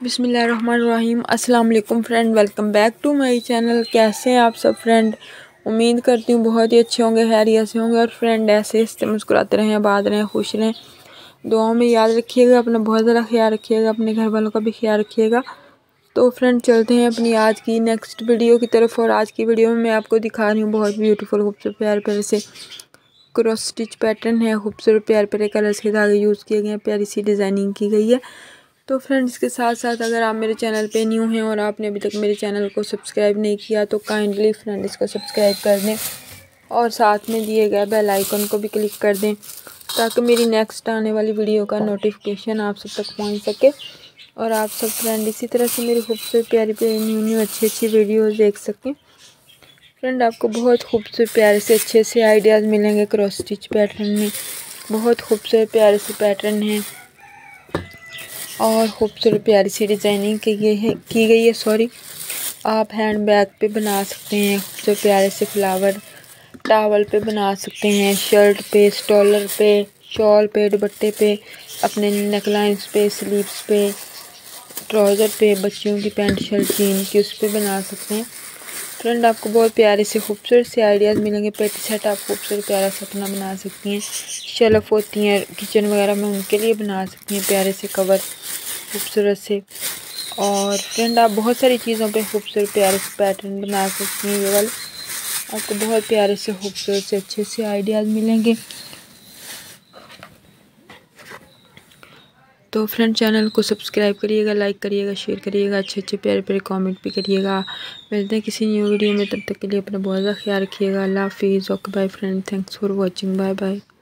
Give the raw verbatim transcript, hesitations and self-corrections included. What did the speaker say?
बिस्मिल्लाहिर्रहमानिर्रहीम। अस्सलाम वालेकुम friend, welcome back to my channel. कैसे हैं आप सब फ्रेंड? उम्मीद करती हूँ बहुत ही अच्छे होंगे, खैरियत से होंगे। और फ्रेंड ऐसे हंसते मुस्कुराते रहें, आबाद रहें, खुश रहें। दुआओं में याद रखिएगा, अपना बहुत ज़्यादा ख्याल रखिएगा, अपने घर वालों का भी ख्याल रखिएगा। तो फ्रेंड चलते हैं अपनी आज की नेक्स्ट वीडियो की तरफ। और आज की वीडियो में मैं आपको दिखा रही हूँ बहुत ब्यूटीफुल खूबसूरत प्यारे प्यारे से क्रॉस स्टिच पैटर्न है। खूबसूरत प्यारे प्यारे कलर्स के धागे यूज़ किए गए हैं, प्यारी सी डिज़ाइनिंग की गई है। तो फ्रेंड्स के साथ साथ अगर आप मेरे चैनल पे न्यू हैं और आपने अभी तक मेरे चैनल को सब्सक्राइब नहीं किया तो काइंडली फ्रेंड इसको सब्सक्राइब कर दें और साथ में दिए गए बेल आइकन को भी क्लिक कर दें ताकि मेरी नेक्स्ट आने वाली वीडियो का नोटिफिकेशन आप सब तक पहुंच सके और आप सब फ्रेंड इसी तरह से मेरी खूबसूरत प्यारी प्यारी न्यू न्यू अच्छी अच्छी वीडियोज़ देख सकें। फ्रेंड आपको बहुत खूबसूरत प्यारे से अच्छे से आइडियाज़ मिलेंगे क्रॉस स्टिच पैटर्न में। बहुत खूबसूरत प्यारे से पैटर्न है और खूबसूरत प्यारी सी डिज़ाइनिंग की गई है की गई है सॉरी आप हैंड बैग पे बना सकते हैं, खूबसूरत प्यारे से फ्लावर टावल पे बना सकते हैं, शर्ट पे, स्टॉलर पे, शॉल पे, दुपट्टे पे, अपने नेकलाइंस पे, स्लीव्स पे, ट्राउज़र पे, बच्चियों की पैंट शर्ट जीन की उस पर बना सकते हैं। फ्रेंड आपको बहुत प्यारे से खूबसूरत से आइडियाज़ मिलेंगे। पेटी सेट आप खूबसूरत प्यारा सा अपना बना सकती हैं। शेल्फ होती हैं किचन वगैरह में, उनके लिए बना सकती हैं प्यारे से कवर खूबसूरत से। और फ्रेंड आप बहुत सारी चीज़ों पे खूबसूरत प्यारे से पैटर्न बना सकती हैं। ये वाले आपको बहुत प्यारे से खूबसूरत से अच्छे से आइडियाज़ मिलेंगे। तो फ्रेंड चैनल को सब्सक्राइब करिएगा, लाइक करिएगा, शेयर करिएगा, अच्छे अच्छे प्यारे प्यारे कमेंट भी करिएगा। मिलते हैं किसी न्यू वीडियो में, तब तक के लिए अपना बहुत ज़्यादा ख्याल रखिएगा। अल्लाह हाफिज़। Okay bye friend, thanks for watching, bye bye.